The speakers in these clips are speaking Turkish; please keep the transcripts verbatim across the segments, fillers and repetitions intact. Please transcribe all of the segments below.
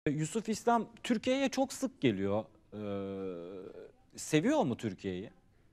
Yusuf İslam Türkiye'ye çok sık geliyor. Ee, seviyor mu Türkiye'yi?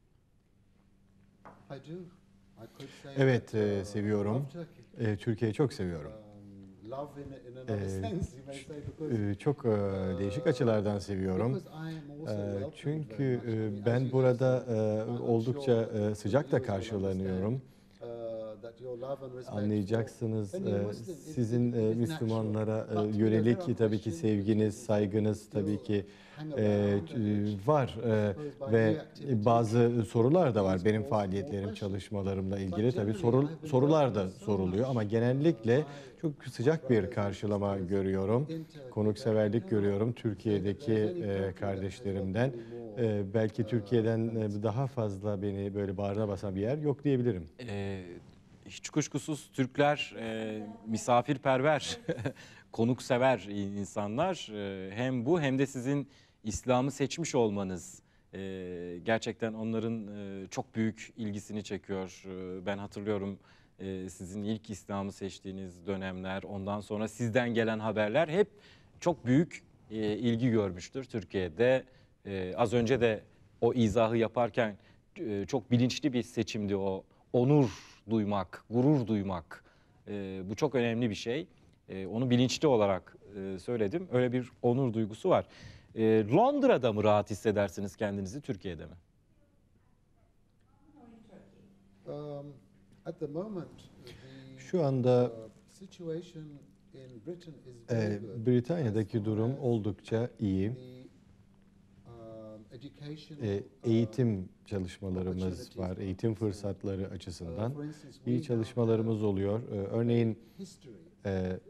Evet, e, seviyorum. E, Türkiye'yi çok seviyorum. E, ç- e, çok e, değişik açılardan seviyorum. E, çünkü e, ben burada e, oldukça e, sıcak da karşılanıyorum. Anlayacaksınız, e, sizin e, Müslümanlara e, yönelik tabii ki sevginiz, saygınız tabii ki e, ç- var. E, ve bazı sorular da var benim faaliyetlerim, çalışmalarımla ilgili tabii soru, sorular da soruluyor ama genellikle çok sıcak bir karşılama görüyorum. Konukseverlik görüyorum Türkiye'deki e, kardeşlerimden. E, belki Türkiye'den e, daha fazla beni böyle bağrına basan bir yer yok diyebilirim. Ee, hiç kuşkusuz Türkler e, misafirperver, konuksever insanlar. Ee, hem bu hem de sizin İslam'ı seçmiş olmanız e, gerçekten onların e, çok büyük ilgisini çekiyor. Ee, ben hatırlıyorum e, sizin ilk İslam'ı seçtiğiniz dönemler, ondan sonra sizden gelen haberler hep çok büyük e, ilgi görmüştür Türkiye'de. E, az önce de o izahı yaparken e, çok bilinçli bir seçimdi o. Onur duymak, gurur duymak. E, bu çok önemli bir şey. E, onu bilinçli olarak e, söyledim. Öyle bir onur duygusu var. E, Londra'da mı rahat hissedersiniz kendinizi, Türkiye'de mi? Şu anda e, Britanya'daki durum oldukça iyi. E, eğitim çalışmalarımız var, eğitim fırsatları açısından iyi çalışmalarımız oluyor. E, örneğin e,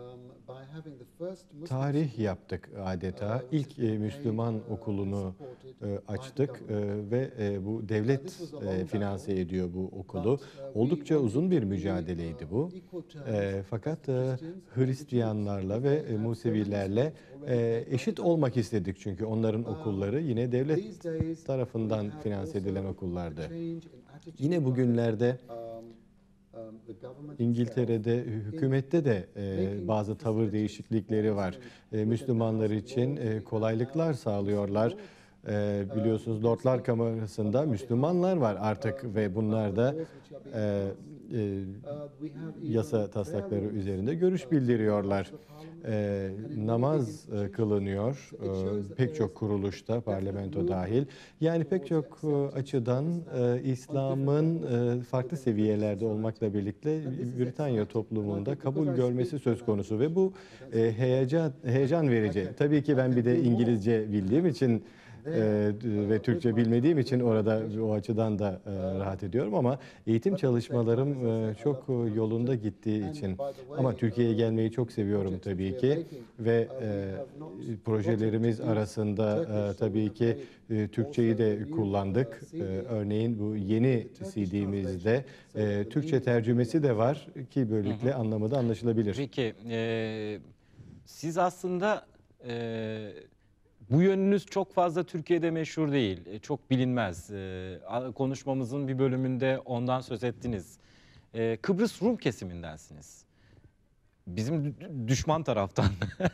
tarih yaptık adeta. İlk e, Müslüman okulunu e, açtık e, ve e, bu devlet e, finanse ediyor bu okulu. Oldukça uzun bir mücadeleydi bu. E, fakat e, Hristiyanlarla ve e, Musevilerle e, eşit olmak istedik çünkü onların okulları yine devlet tarafından finanse edilen okullardı. Yine bugünlerde İngiltere'de hükümette de e, bazı tavır değişiklikleri var. E, Müslümanlar için e, kolaylıklar sağlıyorlar. E, biliyorsunuz Lordlar Kamerası'nda Müslümanlar var artık ve bunlar da e, e, yasa taslakları üzerinde görüş bildiriyorlar. E, namaz e, kılınıyor e, pek çok kuruluşta, parlamento dahil. Yani pek çok e, açıdan e, İslam'ın e, farklı seviyelerde olmakla birlikte Britanya toplumunda kabul görmesi söz konusu ve bu e, heyecan heyecan verici. Tabii ki ben bir de İngilizce bildiğim için e, ve Türkçe bilmediğim için orada o açıdan da e, rahat ediyorum ama eğitim çalışmalarım e, çok yolunda gittiği için ama Türkiye'ye gelmeyi çok seviyorum tabii ki ve e, projelerimiz arasında e, tabii ki e, Türkçeyi de kullandık. E, örneğin bu yeni C D'mizde e, Türkçe tercümesi de var ki Hı böylelikle hı. anlamı da anlaşılabilir. Peki, e, siz aslında e, bu yönünüz çok fazla Türkiye'de meşhur değil, e, çok bilinmez. E, a- konuşmamızın bir bölümünde ondan söz ettiniz. E, Kıbrıs Rum kesimindensiniz. Bizim dü- düşman taraftan.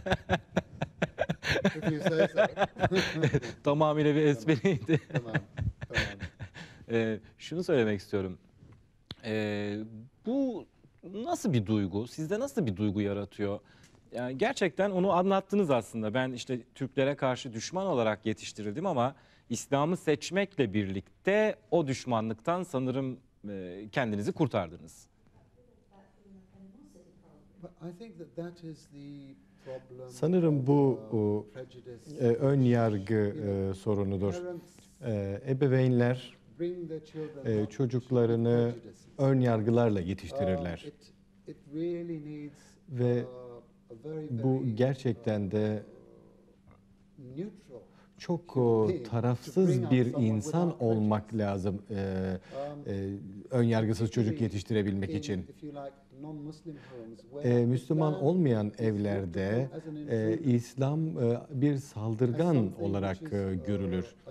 Tamamıyla bir espriydi. Tamam, tamam. E, şunu söylemek istiyorum. E, bu nasıl bir duygu? Sizde nasıl bir duygu yaratıyor? Yani gerçekten onu anlattınız aslında. Ben işte Türklere karşı düşman olarak yetiştirildim ama İslam'ı seçmekle birlikte o düşmanlıktan sanırım e, kendinizi kurtardınız. Sanırım bu o, e, ön yargı e, sorunudur. E, ebeveynler e, çocuklarını ön yargılarla yetiştirirler ve bu gerçekten de çok o, tarafsız bir insan olmak lazım e, e, ön yargısız çocuk yetiştirebilmek için. E, Müslüman olmayan evlerde e, İslam e, bir saldırgan olarak e, görülür.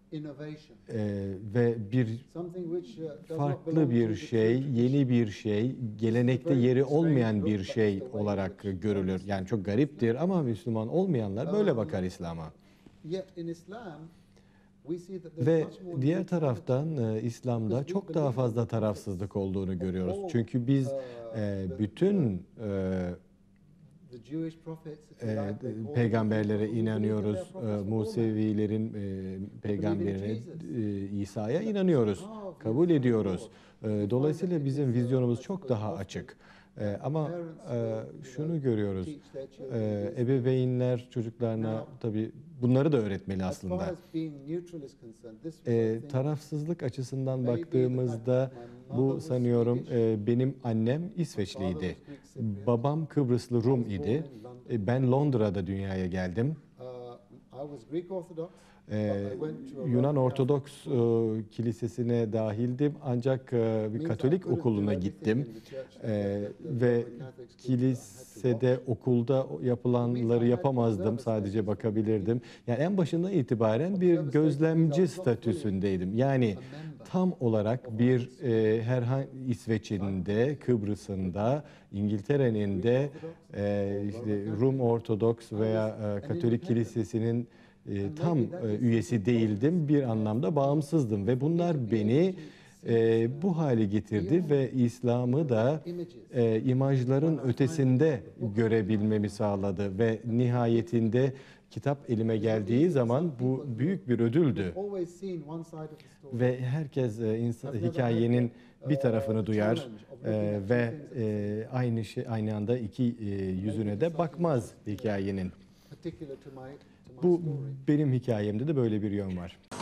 innovation. e, ve bir Something which uh, does not farklı belong to bir the şey, true yeni bir şey, gelenekte very yeri strange olmayan look, bir but şey it's the way olarak which görülür. most Yani çok gariptir ama Müslüman olmayanlar böyle Um, bakar İslam'a. Yet in Islam, we see that there's Ve much more diğer neutrality. taraftan e, İslam'da çok daha fazla tarafsızlık olduğunu görüyoruz. Çünkü biz e, bütün e, The Jewish prophets, if you e, like, they call them peygamberlere people. We believe that they are inanıyoruz. prophets E, for all men. Musevilerin e, peygamberine, Jesus. e, İsa'ya inanıyoruz. Kabul ediyoruz. E, Dolayısıyla bizim vizyonumuz çok daha açık. E, Ama e, şunu görüyoruz. E, Ebeveynler çocuklarına tabii bunları da öğretmeli As far aslında. as being neutral is concerned, this was, I E, think, tarafsızlık açısından maybe the baktığımızda fact that my mother bu was sanıyorum Swedish, e, benim annem my father İsveçliydi. was Greek Cypriot. Babam Kıbrıslı Rum I was born idi. in London. E, Ben Londra'da dünyaya geldim. Uh, I was Greek Orthodox, Ee, but I went to a Yunan Roman Ortodoks Catholic e, kilisesine dahildim ancak e, bir Means I Katolik couldn't do okuluna everything gittim. in the church that Ee, the- the ve Roman Catholics did. I had to kilisede, watch. okulda yapılanları yapamazdım, sadece bakabilirdim. Yani en başından itibaren bir gözlemci statüsündeydim. Yani tam olarak bir e, herhangi İsveç'in de, Kıbrıs'ın da, İngiltere'nin de e, işte Rum Ortodoks veya e, Katolik kilisesinin e, tam e, üyesi değildim. Bir anlamda bağımsızdım ve bunlar beni e, bu hale getirdi ve İslam'ı da e, imajların ötesinde görebilmemi sağladı ve nihayetinde kitap elime geldiği zaman bu büyük bir ödüldü. Always seen one side of the story. Ve herkes e, insan, hikayenin bir tarafını duyar e, ve e, aynı şey aynı anda iki e, yüzüne de bakmaz hikayenin. Particular to my, to my Bu story. benim hikayemde de böyle bir yön var.